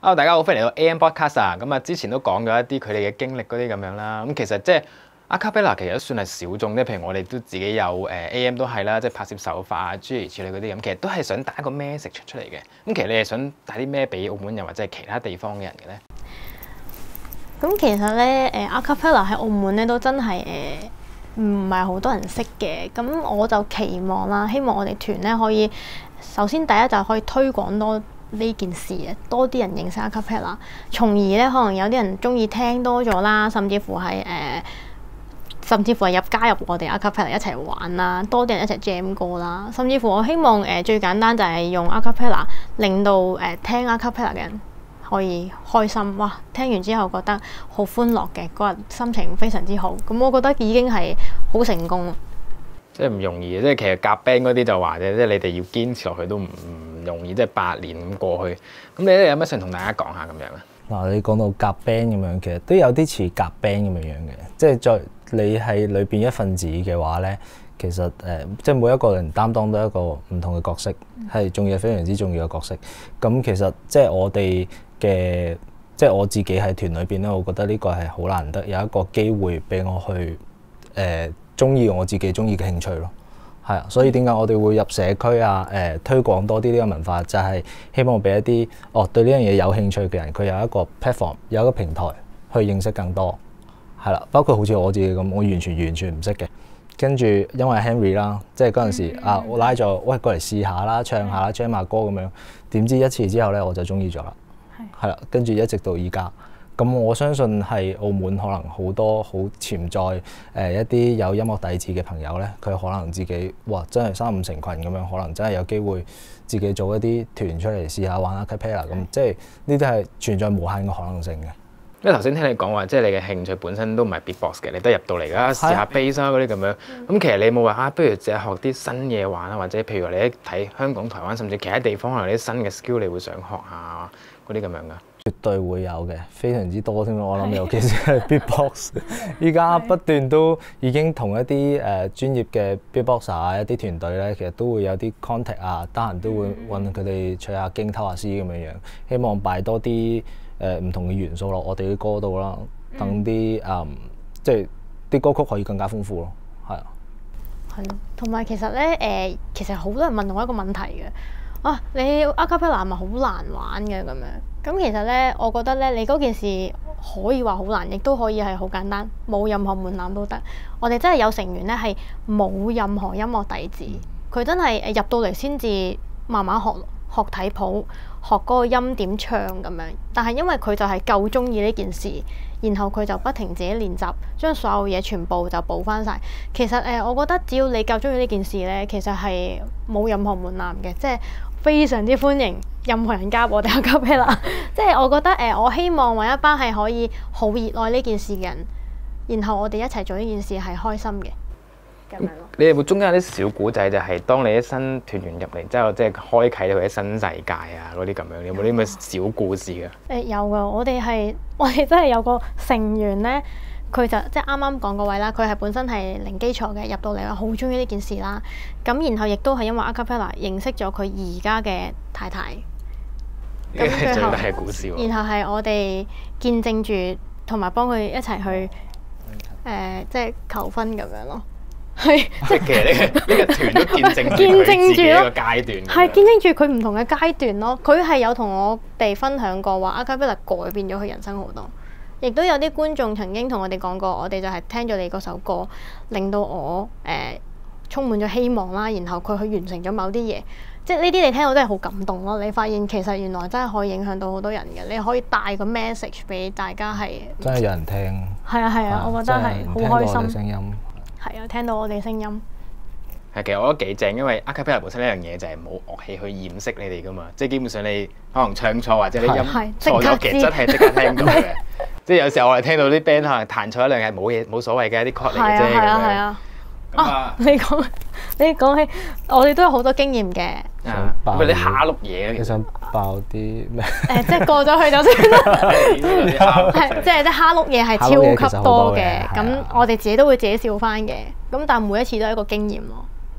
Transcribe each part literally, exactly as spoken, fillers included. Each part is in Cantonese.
Hello，大家好，歡迎嚟到 A M Podcast 啊！咁啊，之前都講咗一啲佢哋嘅經歷嗰啲咁樣啦。咁其實即係 Acapella 其實都算係小眾啫。譬如我哋都自己有誒 A M 都係啦，即係拍攝手法啊、諸如此類嗰啲咁，其實都係想帶一個 message 出嚟嘅。咁其實你係想帶啲咩俾澳門人或者係其他地方嘅人嘅咧？ 咁其實咧，誒 Acapella 喺澳門咧都真係誒唔係好多人識嘅。咁我就期望啦，希望我哋團咧可以首先第一就可以推廣多呢件事啊，多啲人認識 Acapella， 從而咧可能有啲人中意聽多咗啦，甚至乎係誒、呃，甚至乎係入加入我哋 Acapella 一齊玩啦，多啲人一齊 jam 歌啦，甚至乎我希望誒、呃、最簡單就係用 Acapella 令到誒、呃、聽 Acapella 嘅人可以開心，哇！聽完之後覺得好歡樂嘅，嗰日心情非常之好，咁我覺得已經係好成功。 即係唔容易，即係其實夾 band 嗰啲就話啫，即係你哋要堅持落去都唔唔容易，即係八年咁過去。咁你咧有乜想同大家講下咁樣啊？ 嗱，你講到夾 band 咁樣，其實都有啲似夾 band 咁樣樣嘅，即係在你係裏邊一份子嘅話咧，其實誒、呃，即係每一個人擔當都一個唔同嘅角色，係重要非常之重要嘅角色。咁其實即係我哋嘅，即係我自己喺團裏邊咧，我覺得呢個係好難得，有一個機會俾我去誒。呃中意我自己中意嘅興趣咯，係啊，所以點解我哋會入社區啊？誒、呃，推廣多啲呢個文化，就係、是、希望俾一啲哦對呢樣嘢有興趣嘅人，佢有一個 platform， 有一個平台去認識更多，係啦。包括好似我自己咁，我完全完全唔識嘅，跟住因為 Henry 啦，即係嗰陣時啊，我拉咗喂過嚟試下啦，唱下啦，jam 下歌咁樣，點知一次之後咧我就中意咗啦，係啦，跟住一直到而家。咁我相信係澳門可能好多好潛在誒、呃、一啲有音樂底子嘅朋友咧，佢可能自己哇真係三五成群咁樣，可能真係有機會自己做一啲團出嚟試下玩 Acapella 咁，即係呢啲係存在無限嘅可能性嘅。 因為頭先聽你講話，即係你嘅興趣本身都唔係 beatbox 嘅，你都入到嚟㗎，試下 bass 啊嗰啲咁樣。咁其實你冇話啊，不如淨係學啲新嘢玩啊，或者譬如話你一睇香港、台灣甚至其他地方可能有啲新嘅 skill，你會想學下嗰啲咁樣㗎？ 絕對會有嘅，非常之多添。我諗尤其是係 beatbox， 依家不斷都已經同一啲誒、呃、專業嘅 beatboxer 啊，一啲團隊咧，其實都會有啲 contact 啊，得閒都會揾佢哋吹下經、偷下師咁樣樣，希望擺多啲誒唔同嘅元素落我哋啲歌度啦，等啲誒即係啲歌曲可以更加豐富咯，係啊。 係咯，同埋其實咧誒、呃，其實好多人問我一個問題嘅。啊！你 Acapella 係咪好難玩嘅咁樣？咁其實咧，我覺得咧，你嗰件事可以話好難，亦都可以係好簡單，冇任何門檻都得。我哋真係有成員咧係冇任何音樂底子，佢真係誒入到嚟先至慢慢學學睇譜，學嗰個音點唱咁樣。但係因為佢就係夠鍾意呢件事，然後佢就不停自己練習，將所有嘢全部就補翻晒。其實誒、呃，我覺得只要你夠鍾意呢件事咧，其實係冇任何門檻嘅，即係。非常之歡迎任何人加入我哋 Acapella， 即係我覺得誒、呃，我希望揾一班係可以好熱愛呢件事嘅人，然後我哋一齊做呢件事係開心嘅咁樣咯。 你有冇中間有啲小古仔，就係當你啲新團員入嚟之後，即係開啟到佢啲新世界啊嗰啲咁樣，有冇啲咁嘅小故事㗎？誒、 呃、有㗎，我哋係我哋真係有個成員咧。佢就即係啱啱講嗰位啦，佢係本身係零基礎嘅，入到嚟話好中意呢件事啦。咁然後亦都係因為 Acapella 認識咗佢而家嘅太太。 呢個係最大嘅故事喎。 然後係我哋見證住同埋幫佢一齊去誒、呃，即係求婚咁樣咯。係。 即係其實呢個呢個團都見證見證住一個階段。 係見證住佢唔同嘅階段咯。佢係有同我哋分享過話 Acapella 改變咗佢人生好多。亦都有啲觀眾曾經同我哋講過，我哋就係聽咗你嗰首歌，令到我誒、呃、充滿咗希望啦。然後佢去完成咗某啲嘢，即係呢啲你聽到真係好感動咯。你發現其實原來真係可以影響到好多人嘅，你可以帶個 message 俾大家係真係有人聽。係啊係啊，我覺得係好開心。 聲音係啊，聽到我哋聲音。 係，其實我覺得幾正，因為 Acapella 本身呢樣嘢就係冇樂器去掩飾你哋噶嘛，即係基本上你可能唱錯或者你音錯咗，其實真係即刻聽到嘅。即係有時候我哋聽到啲 band 可能彈錯一兩係冇嘢冇所謂嘅一啲 chord 嚟嘅啫咁樣。係啊係啊。啊！你講你講起，我哋都有好多經驗嘅。 啊！咪你蝦碌嘢， 你想爆啲咩？ 誒，即係過咗去就算啦。係，即係啲蝦碌嘢係超級多嘅。咁我哋自己都會自己笑翻嘅。咁但係每一次都係一個經驗咯。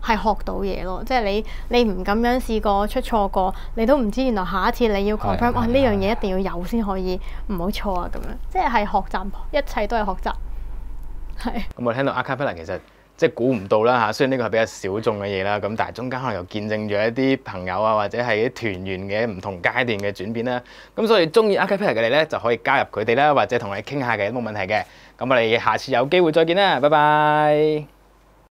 係學到嘢咯。即係你你唔咁樣試過出錯過，你都唔知原來下一次你要 confirm 哇呢樣嘢一定要有先可以唔好錯啊咁樣。即係係學習，一切都係學習。係。咁我聽到 Acapella 其實即係估唔到啦嚇，雖然呢個係比較小眾嘅嘢啦，咁但係中間可能又見證咗一啲朋友啊，或者係啲團員嘅唔同階段嘅轉變啦。咁所以中意 Acapella 嘅你咧，就可以加入佢哋啦，或者同你傾下嘅都冇問題嘅。咁我哋下次有機會再見啦，拜拜。